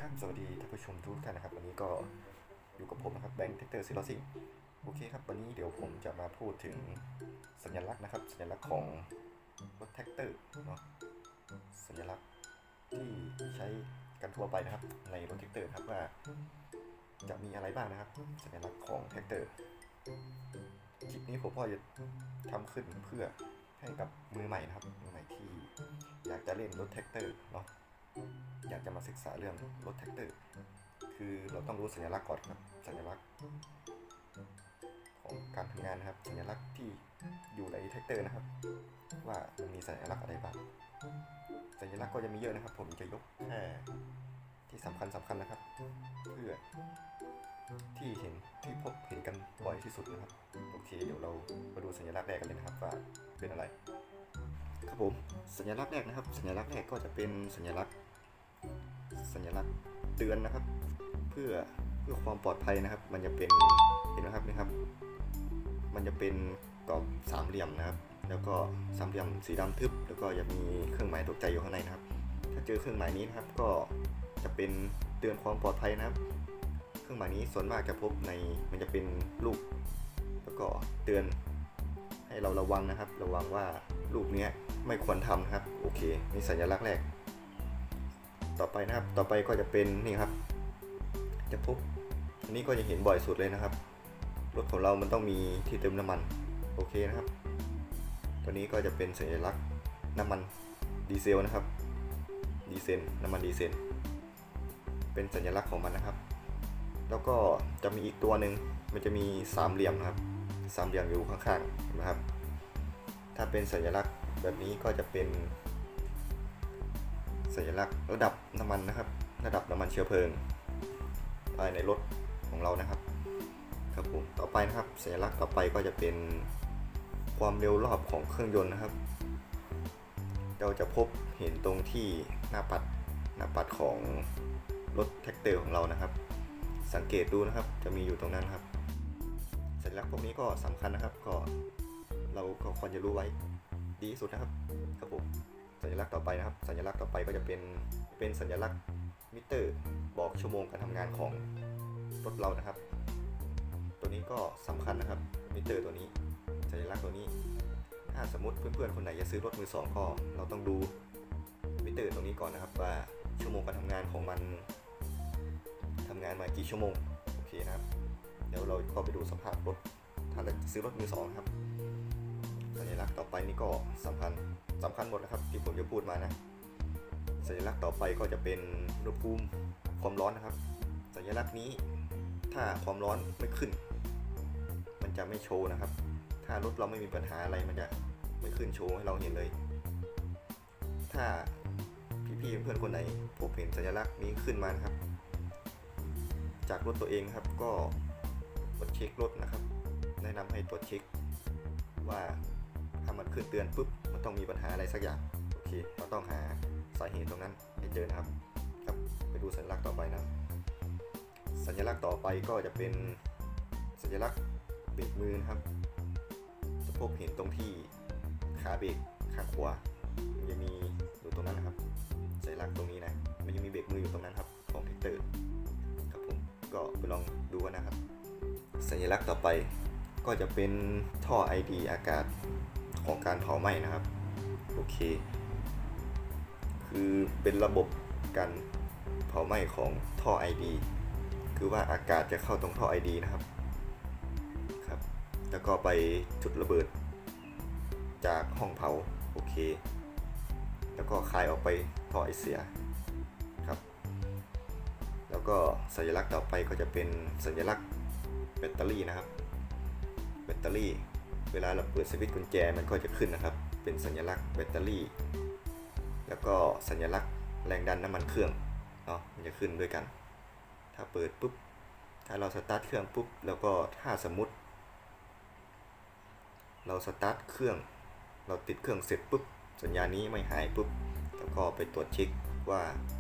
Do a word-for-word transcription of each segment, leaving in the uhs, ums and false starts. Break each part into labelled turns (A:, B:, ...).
A: ครับสวัสดีท่านผู้ชมทุกท่านนะครับวันนี้ก็อยู่กับผมนะครับแบงค์แท็กเตอร์ซิลซิงโอเคครับวันนี้เดี๋ยวผมจะมาพูดถึงสัญลักษณ์นะครับสัญลักษณ์ของรถแท็กเตอร์เนาะสัญลักษณ์ที่ใช้กันทั่วไปนะครับในรถแท็กเตอร์ครับว่าจะมีอะไรบ้างนะครับสัญลักษณ์ของแท็กเตอร์คลิปนี้ผมก็จะทำขึ้นเพื่อให้กับมือใหม่นะครับมือใหม่ที่อยากจะเล่นรถแท็กเตอร์เนาะอยากจะมาศึกษาเรื่องรถแท็กเตอร์คือเราต้องรู้สัญลักษณ์ก่อนครับสัญลักษณ์ของการทำงานนะครับสัญลักษณ์ที่อยู่ในแท็กเตอร์นะครับว่ามันมีสัญลักษณ์อะไรบ้างสัญลักษณ์ก็จะมีเยอะนะครับผมจะยกแค่ที่สำคัญสำคัญนะครับเพื่อที่เห็นที่พบเห็นกันบ่อยที่สุดนะครับโอเคเดี๋ยวเรามาดูสัญลักษณ์แรกกันเลยนะครับว่าเป็นอะไรครับผมสัญลักษณ์แรกนะครับสัญลักษณ์แรกก็จะเป็นสัญลักษณ์สัญลักษณ์เตือนนะครับเพื่อเพื่อความปลอดภัยนะครับมันจะเป็นเห็นไหมครับนี่ครับมันจะเป็นกรอบสามเหลี่ยมนะครับแล้วก็สามเหลี่ยมสีดำทึบแล้วก็จะมีเครื่องหมายตกใจอยู่ข้างในนะครับถ้าเจอเครื่องหมายนี้นะครับก็จะเป็นเตือนความปลอดภัยนะครับเครื่องหมายนี้ส่วนมากจะพบในมันจะเป็นลูกแล้วก็เตือนให้เราระวังนะครับระวังว่าลูกนี้ไม่ควรทำนะครับโอเคนี่สัญลักษณ์แรกต่อไปนะครับต่อไปก็จะเป็นนี่ครับจะพบอันนี้ก็จะเห็นบ่อยสุดเลยนะครับรถของเรามันต้องมีที่เติมน้ำมันโอเคนะครับตัวนี้ก็จะเป็นสัญลักษณ์น้ำมันดีเซลนะครับดีเซลน้ำมันดีเซลเป็นสัญลักษณ์ของมันนะครับแล้วก็จะมีอีกตัวหนึ่งมันจะมีสามเหลี่ยมนะครับสามเหลี่ยมอยู่ข้างๆนะครับถ้าเป็นสัญลักษณ์แบบนี้ก็จะเป็นสัญลักษณ์ระดับน้ำมันนะครับระดับน้ำมันเชื้อเพลิงภายในรถของเรานะครับครับผมต่อไปนะครับสัญลักษณ์ต่อไปก็จะเป็นความเร็วรอบของเครื่องยนต์นะครับเราจะพบเห็นตรงที่หน้าปัดหน้าปัดของรถแท็กเตอร์ของเรานะครับสังเกตดูนะครับจะมีอยู่ตรงนั้นครับสัญลักษณ์พวกนี้ก็สำคัญนะครับก็เราก็ควรจะรู้ไว้ดีที่สุดนะครับครับผมสัญลักษณ์ต่อไปนะครับสัญลักษณ์ต่อไปก็จะเป็นเป็นสัญลักษณ์มิเตอร์บอกชั่วโมงการทำงานของรถเรานะครับตัวนี้ก็สำคัญนะครับมิเตอร์ตัวนี้สัญลักษณ์ตัวนี้ถ้าสมมติเพื่อนๆคนไหนจะซื้อรถมือสองก็เราต้องดูมิเตอร์ตรงนี้ก่อนนะครับว่าชั่วโมงการทำงานของมันทำงานมากี่ชั่วโมงโอเคนะครับเดี๋ยวเราก็ไปดูสภาพรถถ้าเราซื้อรถมือสองครับสัญลักษณ์ต่อไปนี่ก็สำคัญสำคัญหมดนะครับที่ผมจะพูดมานะสัญลักษณ์ต่อไปก็จะเป็นอุณหภูมิความร้อนนะครับสัญลักษณ์นี้ถ้าความร้อนไม่ขึ้นมันจะไม่โชว์นะครับถ้ารถเราไม่มีปัญหาอะไรมันจะไม่ขึ้นโชว์ให้เราเห็นเลยถ้าพี่ๆเพื่อนๆคนไหนพบเห็นสัญลักษณ์นี้ขึ้นมานะครับจากรถตัวเองครับก็ตรวจเช็ครถนะครับแนะนำให้ตรวจเช็คว่าถ้ามันขึ้นเตือนปุ๊บมันต้องมีปัญหาอะไรสักอย่างโอเคเราต้องหาสาเหตุตรงนั้นให้เจอนะครับครับไปดูสัญลักษณ์ต่อไปนะสัญลักษณ์ต่อไปก็จะเป็นสัญลักษณ์เบรกมือนะครับจะพบเห็นตรงที่ขาเบรกข้างขวามันจะมีอยู่ตรงนั้นนะครับสัญลักษณ์ตรงนี้นะมันจะมีเบรกมืออยู่ตรงนั้นครับของแท็กเตอร์ครับผมก็ไปลองดูกันนะครับสัญลักษณ์ต่อไปก็จะเป็นท่อ ไอ ดี อากาศของการเผาไหม้นะครับโอเคคือเป็นระบบการเผาไหม้ของท่อ ไอ ดี คือว่าอากาศจะเข้าตรงท่อ ไอ ดี นะครับครับแล้วก็ไปจุดระเบิดจากห้องเผาโอเคแล้วก็คายออกไปท่อไอเสียครับแล้วก็สัญลักษณ์ต่อไปก็จะเป็นสัญลักษณ์แบตเตอรี่นะครับแบตเตอรี่เวลาเราเปิดสวิตช์กุญแจมันก็จะขึ้นนะครับเป็นสัญลักษณ์แบตเตอรี่แล้วก็สัญลักษณ์แรงดันน้ำมันเครื่องเนาะมันจะขึ้นด้วยกันถ้าเปิดปุ๊บถ้าเราสตาร์ทเครื่องปุ๊บแล้วก็ถ้าสมมุติเราสตาร์ทเครื่องเราติดเครื่องเสร็จปุ๊บสัญญาณนี้ไม่หายปุ๊บแล้วก็ไปตรวจเช็คว่า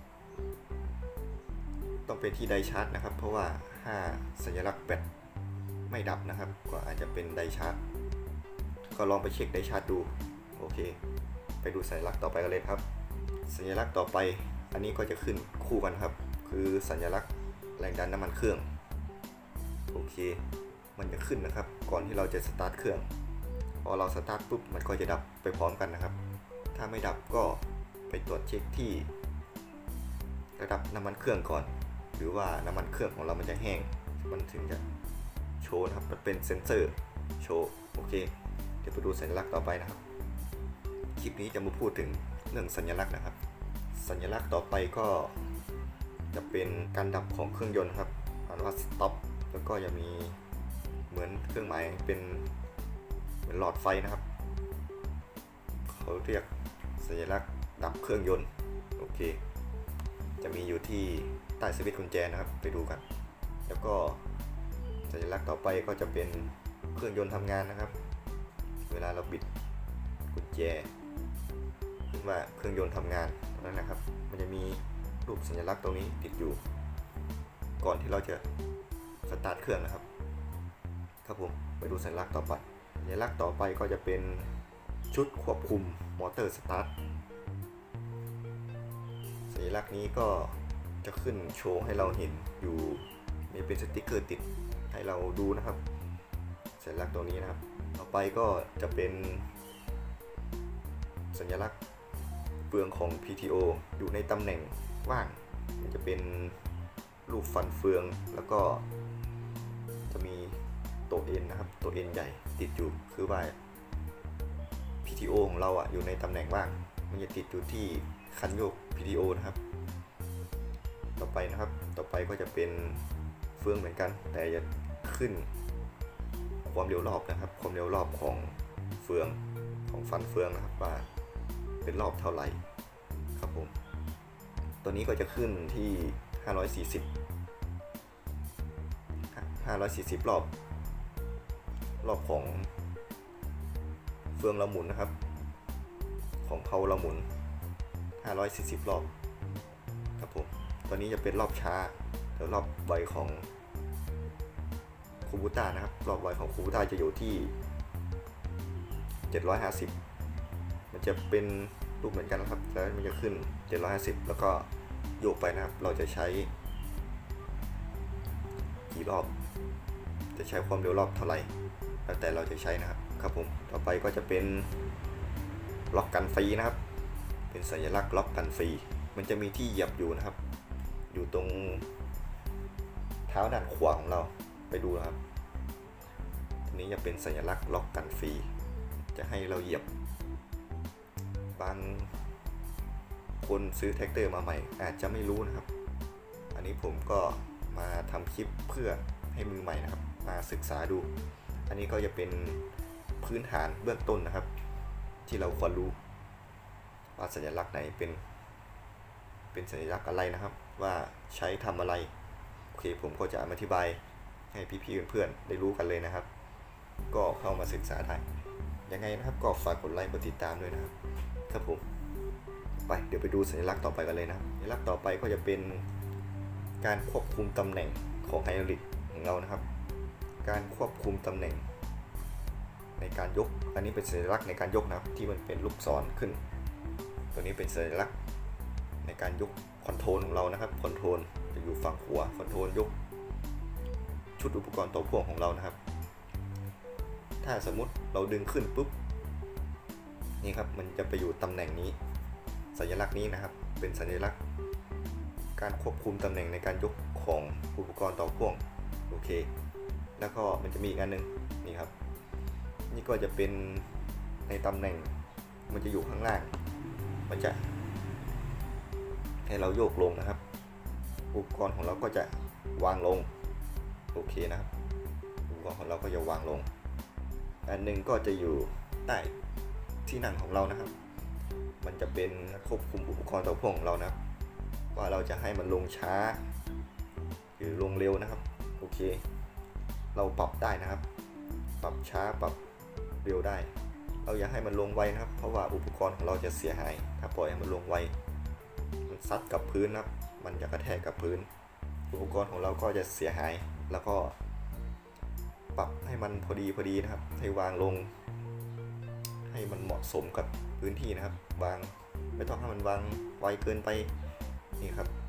A: ต้องเป็นที่ไดชาร์จนะครับเพราะว่าถ้าสัญลักษณ์แบตไม่ดับนะครับก็อาจจะเป็นไดชาร์จก็ลองไปเช็คไดชาร์จดูโอเคไปดูสัญลักษณ์ต่อไปกันเลยครับสัญลักษณ์ต่อไปอันนี้ก็จะขึ้นคู่กันครับคคือสัญลักษณ์แรงดันน้ำมันเครื่องโอเคมันจะขึ้นนะครับก่อนที่เราจะสตาร์ทเครื่องพอเราสตาร์ทปุ๊บมันก็จะดับไปพร้อมกันนะครับถ้าไม่ดับก็ไปตรวจเช็คที่ระดับน้ำมันเครื่องก่อนหรือว่าน้ำมันเครื่องของเรามันจะแห้งมันถึงจะโชว์นะครับมันเป็นเซ็นเซอร์โชว์โอเคเดี๋ยวไปดูสัญลักษณ์ต่อไปนะครับคลิปนี้จะมาพูดถึงเรื่องสัญลักษณ์นะครับสัญลักษณ์ต่อไปก็จะเป็นการดับของเครื่องยนต์ครับอ่านว่า stop แล้วก็จะมีเหมือนเครื่องหมายเป็นเหมือนหลอดไฟนะครับเขาเรียกสัญลักษณ์ดับเครื่องยนต์โอเคจะมีอยู่ที่ใต้สวิตช์กุญแจนะครับไปดูกันแล้วก็สัญลักษณ์ต่อไปก็จะเป็นเครื่องยนต์ทำงานนะครับเวลาเราบิดกุญแจขึ้นว่าเครื่องยนต์ทำงานนั่นนะครับมันจะมีรูปสัญลักษณ์ตรงนี้ติดอยู่ก่อนที่เราจะสตาร์ทเครื่องนะครับครับผมไปดูสัญลักษณ์ต่อไปสัญลักษณ์ต่อไปก็จะเป็นชุดควบคุมมอเตอร์สตาร์ทสัญลักษณ์นี้ก็จะขึ้นโชว์ให้เราเห็นอยู่มีเป็นสติ๊กเกอร์ติดให้เราดูนะครับสัญลักษณ์ตัวนี้นะครับต่อไปก็จะเป็นสัญลักษณ์เฟืองของ พี ที โอ อยู่ในตำแหน่งว่างมันจะเป็นรูปฟันเฟืองแล้วก็จะมีตัว N นะครับตัว N ใหญ่ติดอยู่คือว่า พี ที โอ ของเราอ่ะอยู่ในตำแหน่งว่างมันจะติดอยู่ที่คันโยก พี ที โอ นะครับต่อไปนะครับต่อไปก็จะเป็นเฟืองเหมือนกันแต่จะขึ้นความเร็วรอบนะครับความเร็วรอบของเฟืองของฟันเฟืองนะครับว่าเป็นรอบเท่าไหร่ครับผมตัวนี้ก็จะขึ้นที่ห้าร้อยสี่สิบ ห้าร้อยสี่สิบรอบรอบของเฟืองเราหมุนนะครับของเพลาเราหมุนห้าร้อยสี่สิบรอบครับผมตัวนี้จะเป็นรอบช้าแต่รอบไวของคูบูต้านะครับรอบไวของคูบูต้าจะอยู่ที่เจ็ดร้อยห้าสิบมันจะเป็นรูปเหมือนกันนะครับแล้วมันจะขึ้นเจ็ดร้อยห้าสิบแล้วก็โยกไปนะครับเราจะใช้กี่รอบจะใช้ความเร็วรอบเท่าไหร่แล้วแต่เราจะใช้นะครับครับผมต่อไปก็จะเป็นล็อกกันฟรีนะครับเป็นสัญลักษณ์ล็อกกันฟรีมันจะมีที่เหยียบอยู่นะครับอยู่ตรงเท้าด้านขวาของเราไปดูนะครับทีนี้จะเป็นสัญลักษณ์ล็อกกันฟรีจะให้เราเหยียบบางคนซื้อแท็กเตอร์มาใหม่อาจจะไม่รู้นะครับอันนี้ผมก็มาทำคลิปเพื่อให้มือใหม่นะครับมาศึกษาดูอันนี้ก็จะเป็นพื้นฐานเบื้องต้นนะครับที่เราควรรู้ว่าสัญลักษณ์ไหนเป็นเป็นสัญลักษณ์อะไรนะครับว่าใช้ทำอะไรโอเคผมก็จะอธิบายให้พี่ๆเพื่อนๆได้รู้กันเลยนะครับก็เข้ามาศึกษาได้ยังไงนะครับก็ฝากกดไลค์กดติดตามด้วยนะครับครับผมไปเดี๋ยวไปดูสัญลักษณ์ต่อไปกันเลยนะครับสัญลักษณ์ต่อไปก็จะเป็นการควบคุมตำแหน่งของไฮดรอลิกของเรานะครับการควบคุมตำแหน่งในการยกอันนี้เป็นสัญลักษณ์ในการยกนะครับที่มันเป็นลูกศรขึ้นตัวนี้เป็นสัญลักษณ์ในการยกคอนโทรลของเรานะครับคอนโทรลจะอยู่ฝั่งขวาคอนโทรลยกชุดอุปกรณ์ตัวพ่วงของเรานะครับถ้าสมมุติเราดึงขึ้นปุ๊บนี่ครับมันจะไปอยู่ตำแหน่งนี้สัญลักษณ์นี้นะครับเป็นสัญลักษณ์การควบคุมตำแหน่งในการยกของอุปกรณ์ต่อพ่วงโอเคแล้วก็มันจะมีอีกอันนึงนี่ครับนี่ก็จะเป็นในตำแหน่งมันจะอยู่ข้างล่างมันจะให้เราโยกลงนะครับอุปกรณ์ของเราก็จะวางลงโอเคนะครับอุปกรณ์ของเราก็จะวางลงอันนึงก็จะอยู่ใต้ที่นั่งของเรานะครับมันจะเป็นควบคุมอุปกรณ์ต่อพ่วงของเรานะครับว่าเราจะให้มันลงช้าหรือลงเร็วนะครับโอเคเราปรับได้นะครับปรับช้าปรับเร็วได้เราอย่าให้มันลงไวนะครับเพราะว่าอุปกรณ์ของเราจะเสียหายถ้าปล่อยให้มันลงไวมันซัดกับพื้นนะครับมันจะกระแทกกับพื้นอุปกรณ์ของเราก็จะเสียหายแล้วก็ปรับให้มันพอดีพอดีนะครับให้วางลงให้มันเหมาะสมกับพื้นที่นะครับวางไม่ต้องให้มันวางไวเกินไปนี่ครับตัว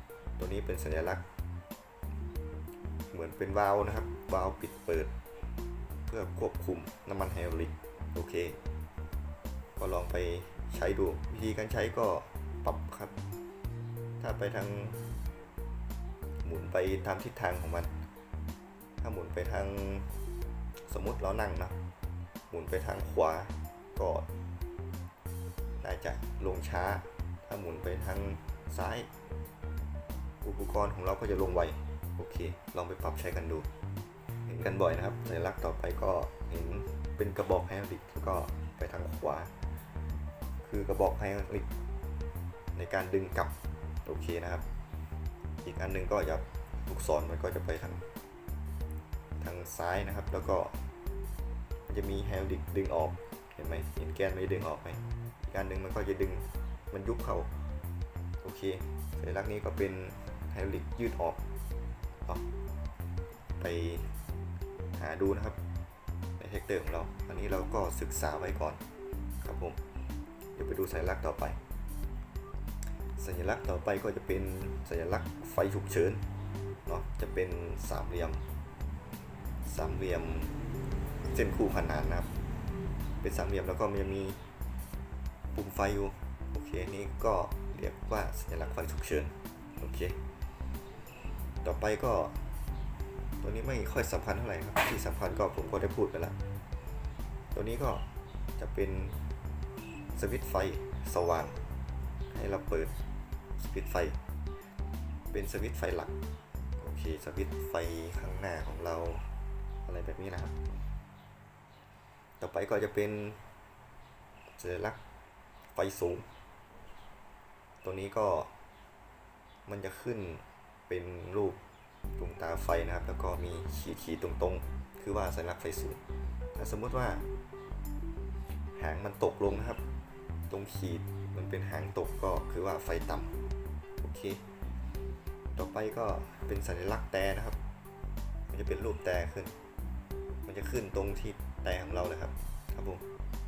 A: ตัวนี้เป็นสัญลักษณ์เหมือนเป็นวาล์วนะครับวาล์วปิดเปิดเพื่อควบคุมน้ำมันไฮดรอลิกโอเคก็ลองไปใช้ดูวิธีการใช้ก็ปรับครับถ้าไปทางหมุนไปตามทิศทางของมันถ้าหมุนไปทางสมมติเรานั่งนะหมุนไปทางขวาก็น่าจะลงช้าถ้าหมุนไปทางซ้ายอุปกรณ์ของเราก็จะลงไวโอเคลองไปปรับใช้กันดูเห็นกันบ่อยนะครับสัญลักษณ์ต่อไปก็เห็นเป็นกระบอกไฮดรอลิกแล้วก็ไปทางขวาคือกระบอกไฮดรอลิกในการดึงกลับโอเคนะครับอีกอันนึงก็จะลูกศรมันก็จะไปทางทางซ้ายนะครับแล้วก็มันจะมีไฮดรอลิกดึงออกเห็นไหมเห็นแกนไม่ดึงออกไหมอีกอันนึงมันก็จะดึงมันยุบเข้าโอเคสัญลักษณ์นี้ก็เป็นไฮดรอลิกยืดออกเอาไปหาดูนะครับในแท็กเตอร์ของเราอันนี้เราก็ศึกษาไว้ก่อนครับผมเดี๋ยวไปดูสัญลักษณ์ต่อไปสัญลักษณ์ต่อไปก็จะเป็นสัญลักษณ์ไฟฉุกเฉินเนาะจะเป็นสามเหลี่ยมสามเหลี่ยมเส้นคู่ขนานนะครับเป็นสามเหลี่ยมแล้วก็มันจะมีปุ่มไฟอยู่โอเคนี่ก็เรียกว่าสัญลักษณ์ไฟฉุกเฉินโอเคต่อไปก็ตัวนี้ไม่ค่อยสำคัญเท่าไหร่ครับที่สำคัญก็ผมก็ได้พูดไปแล้วตัวนี้ก็จะเป็นสวิตช์ไฟสว่างให้เราเปิดสวิตช์ไฟเป็นสวิตช์ไฟหลักโอเคสวิตช์ไฟข้างหน้าของเราอะไรแบบนี้นะครับต่อไปก็จะเป็นสัญลักษณ์ไฟสูงตัวนี้ก็มันจะขึ้นเป็นรูปดวงตาไฟนะครับแล้วก็มีขีดขีดตรงๆคือว่าสัญลักษณ์ไฟสูงถ้าสมมติว่าหางมันตกลงนะครับตรงขีดมันเป็นหางตกก็คือว่าไฟต่ำโอเคต่อไปก็เป็นสัญลักษณ์แต่นะครับมันจะเป็นรูปแต่ขึ้นมันจะขึ้นตรงที่แต่ของเราเลยครับครับผม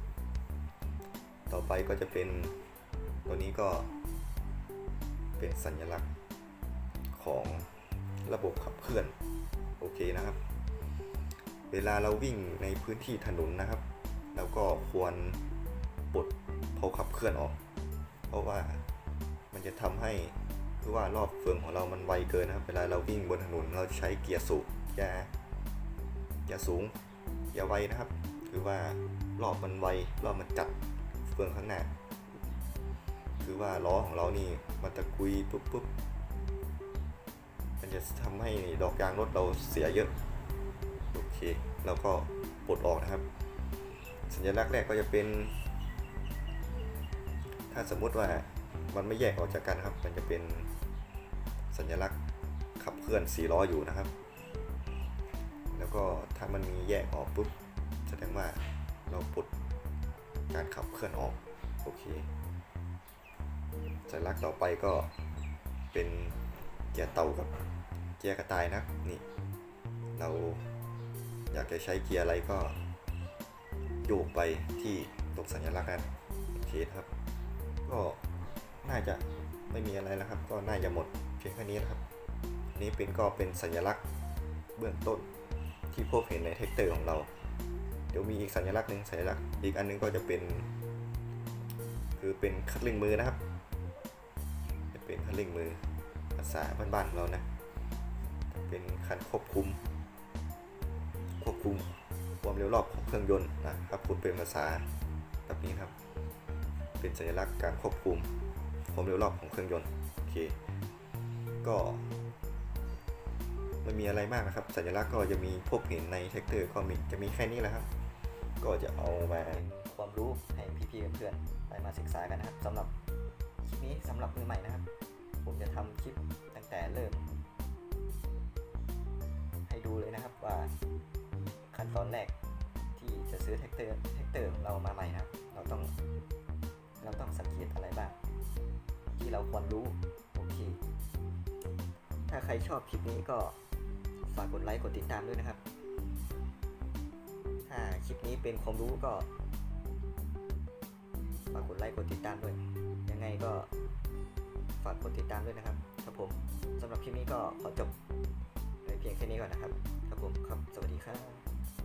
A: ต่อไปก็จะเป็นตัวนี้ก็เป็นสัญลักษณ์ของระบบขับเคลื่อนโอเคนะครับเวลาเราวิ่งในพื้นที่ถนนนะครับเราก็ควรปลดเผาขับเคลื่อนออกเพราะว่ามันจะทำให้คือว่ารอบเฟืองของเรามันไวเกินนะครับเวลาเราวิ่งบนถนนเราใช้เกียร์สูงอย่าอย่าสูงอย่าไวนะครับคือว่ารอบมันไวรอบมันจัดเฟืองข้างหน้าคือว่าล้อของเรานี่มันตะกุยปุ๊บปุ๊บมันจะทำให้ดอกยางรถเราเสียเยอะโอเคเราก็ปลดออกนะครับสัญลักษณ์แรกก็จะเป็นถ้าสมมุติว่ามันไม่แยกออกจากกันครับมันจะเป็นสัญลักษณ์ขับเคลื่อนสี่ล้ออยู่นะครับแล้วก็ถ้ามันมีแยกออกปุ๊บแสดงว่าเราปลดการขับเคลื่อนออกโอเคสัญลักษณ์ต่อไปก็เป็นเกียร์เต่ากับเกียร์กระต่ายนะนี่เราอยากจะใช้เกียร์อะไรก็โยกไปที่ตรงสัญลักษณ์นั้นโอเคครับก็น่าจะไม่มีอะไรแล้วครับก็น่าจะหมดเพียงแค่นี้นะครับนี้เป็นก็เป็นสัญลักษณ์เบื้องต้นที่พบเห็นในแท็กเตอร์ของเราเดี๋ยวมีอีกสัญลักษณ์หนึ่งสัญลักษณ์อีกอันนึงก็จะเป็นคือเป็นคัดเร่งมือนะครับจะเป็นคัดเร่งมือภาษาบ้านๆของเรานะเป็นคันควบคุมควบคุมความเร็วรอบของเครื่องยนต์นะครับพูดเป็นภาษาแบบนี้ครับเป็นสัญลักษณ์การควบคุมความเร็วรอบของเครื่องยนต์โอเคก็ไม่มีอะไรมากนะครับสัญลักษณ์ก็จะมีพบเห็นในแท็กเตอร์ก็มีจะมีแค่นี้แหละครับก็จะเอามาความรู้ให้พี่ๆเพื่อนๆได้มาศึกษากันนะครับสำหรับคลิปนี้สำหรับมือใหม่นะครับผมจะทำคลิปตั้งแต่เริ่มให้ดูเลยนะครับว่าขั้นตอนแรกที่จะซื้อแท็กเตอร์แท็กเตอร์ของเรามาใหม่นะครับเราต้องเราต้องสังเกตอะไรบ้างที่เราควรรู้โอเคถ้าใครชอบคลิปนี้ก็ฝากกดไลค์กดติดตามด้วยนะครับถ้าคลิปนี้เป็นความรู้ก็ฝากกดไลค์กดติดตามด้วยยังไงก็ฝากกดติดตามด้วยนะครับครับผมสำหรับคลิปนี้ก็ขอจบในเพียงแค่นี้ก่อนนะครับครับผมครับสวัสดีครับ